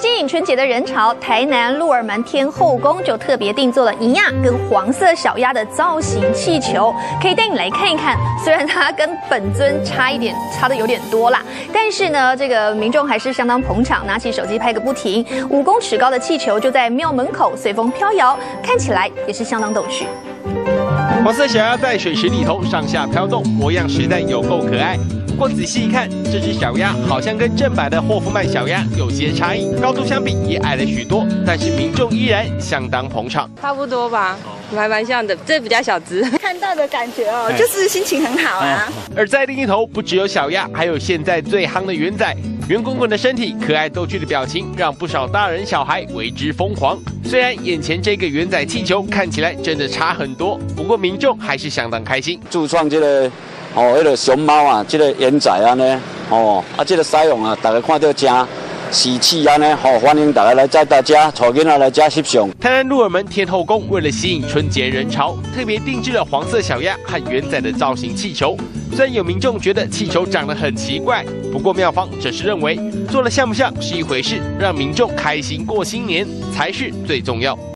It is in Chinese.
吸引春节的人潮，台南鹿耳门天后宫就特别定做了银亚跟黄色小鸭的造型气球，可以带你来看一看。虽然它跟本尊差的有点多啦，但是呢，这个民众还是相当捧场，拿起手机拍个不停。5公尺高的气球就在庙门口随风飘摇，看起来也是相当逗趣。 黄色小鸭在水池里头上下飘动，模样实在有够可爱。不过仔细一看，这只小鸭好像跟正版的霍夫曼小鸭有些差异，高度相比也矮了许多，但是民众依然相当捧场。 差不多吧，还蛮像的，这比较小只。 看到的感觉哦，就是心情很好啊。 而在另一头，不只有小鸭，还有现在最夯的圆仔。圆滚滚的身体，可爱逗趣的表情，让不少大人小孩为之疯狂。虽然眼前这个圆仔气球看起来真的差很多，不过民众还是相当开心。 自创这个那个熊猫啊，这个圆仔啊呢，这个使用啊，大家看到真喜气啊呢，欢迎大家来在大家带囡仔来家翕相。 台南鹿耳门天后宫为了吸引春节人潮，特别定制了黄色小鸭和圆仔的造型气球。虽然有民众觉得气球长得很奇怪，不过庙方则是认为做了像不像是一回事，让民众开心过新年才是最重要。